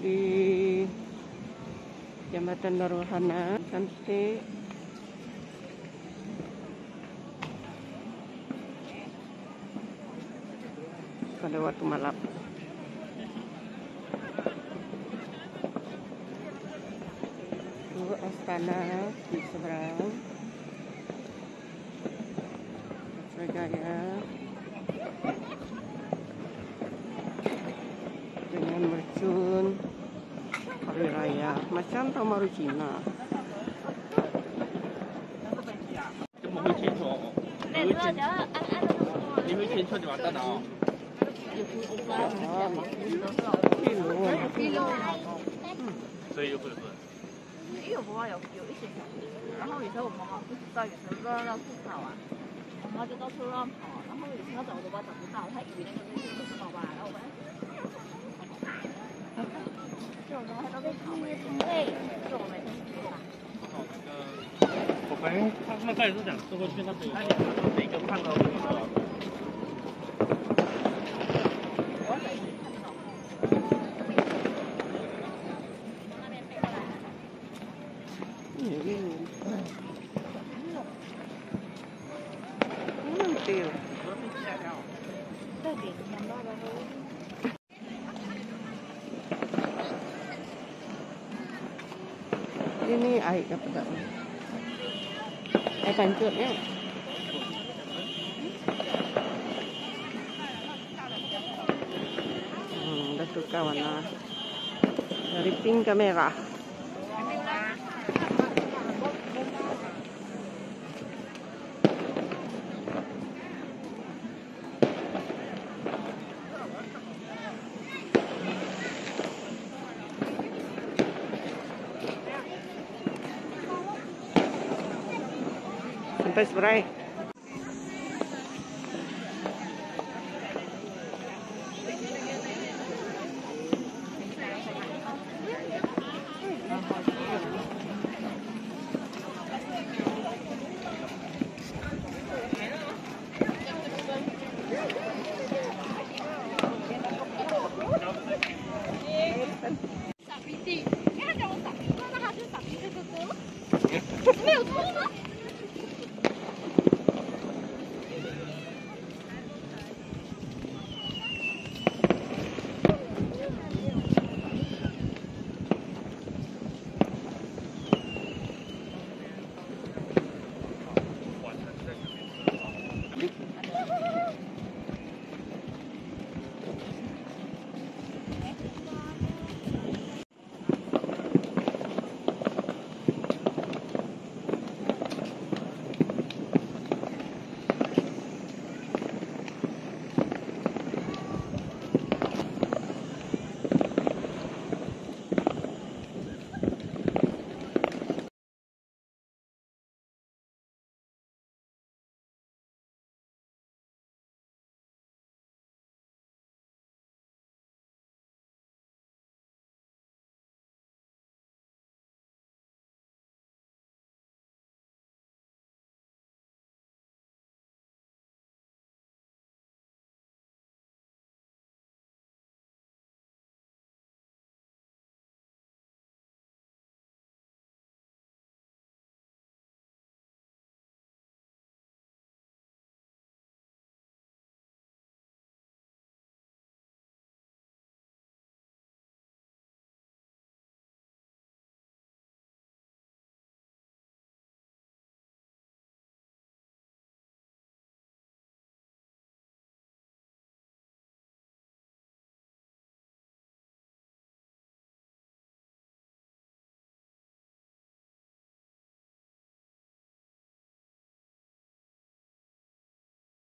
di Jembatan Darul-Hana, cantik. Pada waktu malam. Itu Astana di seberang. Putrajaya. Dengan mercun hari raya macam tahun baru Cina. 你会牵车就完蛋了哦。所以又会分。 因为我有一些小鱼，然后有时候我妈妈不知道，有时候乱到处跑啊，我妈就到处乱跑，然后有时候找都找不到，她以为那个东西不是宝宝，然后我们这种东西都被跑没，对，这我没听说吧。 我本来他刚才是想吃过去，那边每个看到那个。 Ini air apa tak? Air pancutnya. Dah tukar warna dari pink ke merah. Sampai seberai.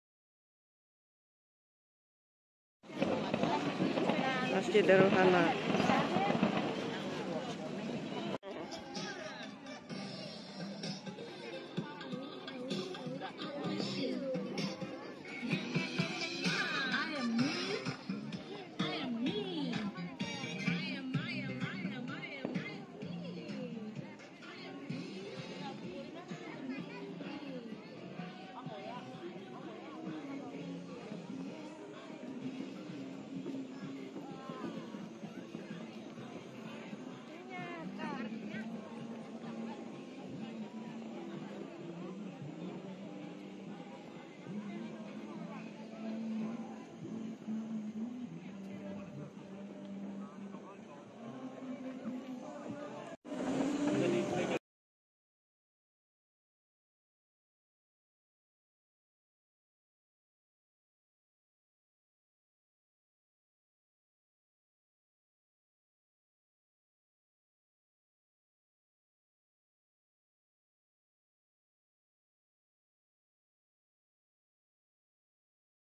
Masjid Darul-Hana.